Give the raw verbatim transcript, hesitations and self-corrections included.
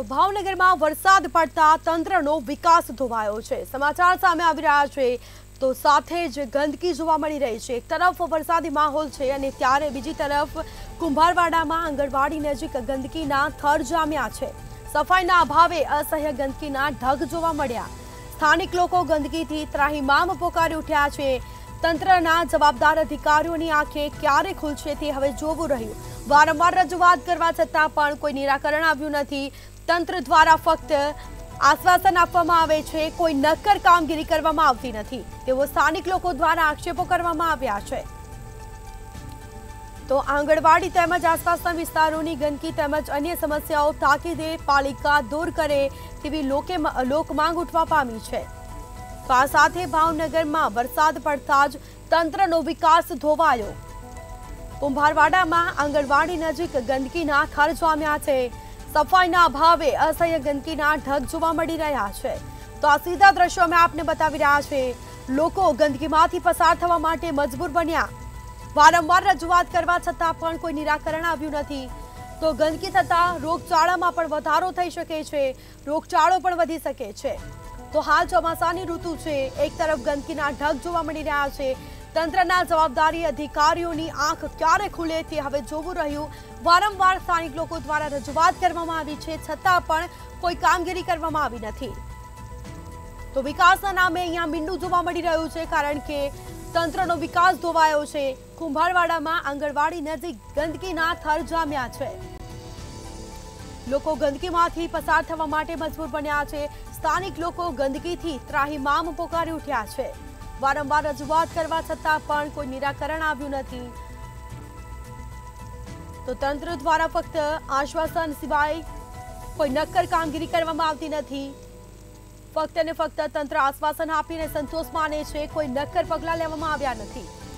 ભાવનગરમાં વરસાદ પડતા તંત્રનો વિકાસ ધોવાયો છે। સમાચાર સામે આવી રહ્યા છે તો સાથે જ ગંદકી જોવા મળી રહી છે। એક તરફ વરસાદી માહોલ છે અને ત્યારે બીજી તરફ કુંભારવાડામાં આંગણવાડી નજીક ગંદકીના થર જામ્યા છે। સફાઈના અભાવે અસહ્ય ગંદકીના ઢગ જોવા મળ્યા। સ્થાનિક લોકો ગંદકીથી ત્રાહિમામ પોકારી ઉઠ્યા છે। તંત્રના જવાબદાર અધિકારીઓની આંખે ક્યારે ખુલશે તે હવે જોવું રહ્યું। વારંવાર રજૂઆત કરવા છતાં પણ કોઈ નિરાકરણ આવ્યું નથી। તંત્ર દ્વારા ફક્ત આશ્વાસન આપવામાં આવે છે, કોઈ નક્કર કામગીરી કરવામાં આવતી નથી તેવો સ્થાનિક લોકો દ્વારા આક્ષેપો કરવામાં આવ્યા છે। તો આંગણવાડી તેમજ આસપાસના વિસ્તારોની ગંદકી તેમજ અન્ય સમસ્યાઓ તાકીદે પાલિકા દૂર કરે તેવી લોકે લોકમાંગ ઉઠવા પામી છે। તો આ સાથે ભાવનગરમાં વરસાદ પડતા જ તંત્રનો વિકાસ ધોવાયો। કુંભારવાડામાં આંગણવાડી નજીક ગંદકીના થર જામ્યા છે। સફાઈના અભાવે અસહ્ય ગંદકીના ઢગ જોવા મળી રહ્યા છે। તો આ સીધા દ્રશ્યો અમે આપને બતાવી રહ્યા છે। લોકો ગંદકીમાંથી પસાર થવા માટે મજબૂર બન્યા। વારંવાર રજૂઆત કરવા છતાં પણ કોઈ નિરાકરણ આવ્યું નથી। તો ગંદકી થતાં રોગચાળામાં પણ વધારો થઈ શકે છે, રોગચાળો પણ વધી શકે છે। તો હાલ ચોમાસાની ઋતુ છે, એક તરફ ગંદકીના ઢગ જોવા મળી રહ્યા છે। તંત્રના જવાબદારી અધિકારીઓની આંખ ક્યારે ખુલે તે હવે જોવું રહ્યું। વારંવાર સ્થાનિક લોકો દ્વારા રજૂઆત કરવામાં આવી છે છતાં પણ કોઈ કામગીરી કરવામાં આવી નથી। તો વિકાસના નામે અહીંયા મીંડું જોવા મળી રહ્યું છે કારણ કે તંત્રનો વિકાસ ધોવાયો છે। કુંભારવાડામાં આંગણવાડી નજીક ગંદકીના થર જામ્યા છે। લોકો ગંદકીમાંથી પસાર થવા માટે મજબૂર બન્યા છે। સ્થાનિક લોકો ગંદકીથી ત્રાહિમામ પોકારી ઉઠ્યા છે। વારંવાર રજૂઆત કરવા છતાં પણ કોઈ નિરાકરણ આવ્યું નથી। તો તંત્ર દ્વારા ફક્ત આશ્વાસન સિવાય કોઈ નક્કર કામગીરી કરવામાં આવતી નથી। ફક્ત ને ફક્ત તંત્ર આશ્વાસન આપીને સંતોષ માને છે, કોઈ નક્કર પગલાં લેવામાં આવ્યા નથી।